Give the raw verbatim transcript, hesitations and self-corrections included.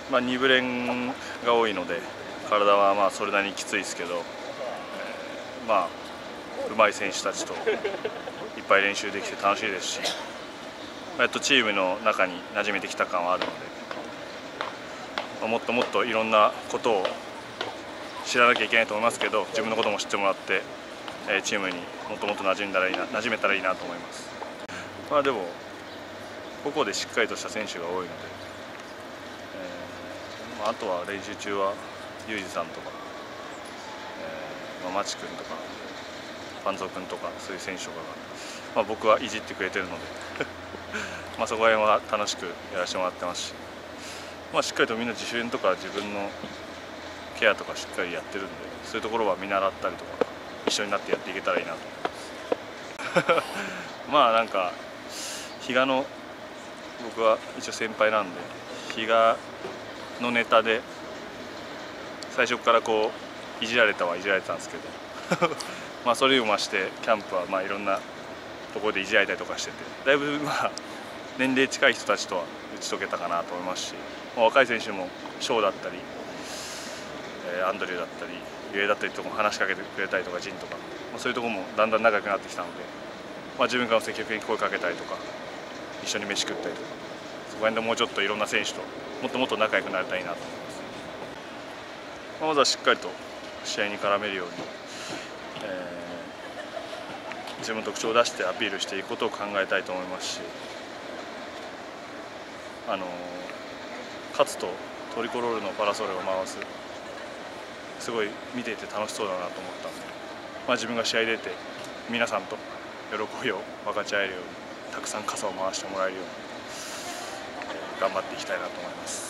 まあ、に部練が多いので体はまあそれなりにきついですけど、えー、まあ上手い選手たちといっぱい練習できて楽しいですし、やっとチームの中に馴染めてきた感はあるので、まあ、もっともっといろんなことを知らなきゃいけないと思いますけど、自分のことも知ってもらって、えー、チームにもっともっと馴染んだらいいな馴染めたらいいなと思います。まあ、でも個々でしっかりとした選手が多いので、えーまあ、あとは練習中はユージさんとか、えーまあ、マチ君とかパンゾー君とかそういう選手とかが、まあ、僕はいじってくれてるのでまあそこら辺は楽しくやらせてもらってますし、まあ、しっかりとみんな自主練とか自分のケアとかしっかりやってるんで、そういうところは見習ったりとか一緒になってやっていけたらいいなと思いますまあなんか比嘉の僕は一応先輩なんで、比嘉のネタで最初からこういじられたはいじられてたんですけどまあそれにも増してキャンプはまあいろんなところでいじられたりとかしてて、だいぶまあ年齢近い人たちとは打ち解けたかなと思いますし、まあ、若い選手もショーだったり、えー、アンドリューだったりゆえだったりとかも話しかけてくれたりとかジンとか、まあ、そういうところもだんだん仲良くなってきたので、まあ、自分から積極的に声かけたりとか一緒に飯食ったりとか、そこら辺でもうちょっといろんな選手ともっともっと仲良くなりたいなと思います。まあ、まずはしっかりと試合に絡めるように、えー、自分の特徴を出してアピールしていくことを考えたいと思いますし、あの勝つとトリコロールのパラソルを回す、すごい見ていて楽しそうだなと思ったので、まあ、自分が試合出て皆さんと喜びを分かち合えるように、たくさん傘を回してもらえるように、えー、頑張っていきたいなと思います。